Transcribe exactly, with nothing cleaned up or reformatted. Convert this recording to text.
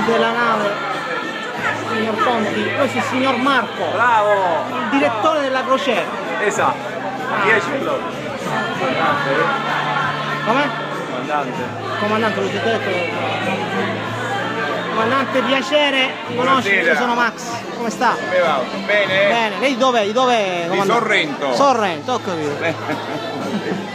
comandante della nave, signor Conti, questo è il signor Marco. Bravo! Il direttore della crociera. Esatto. dieci km. Com'è? Comandante. Comandante, l'ho già detto. Comandante, piacere, conosci, io sono Max, come sta? Come va? Bene? Bene, lei di dov'è? Di dov'è? Di Sorrento. Sorrento, ho capito.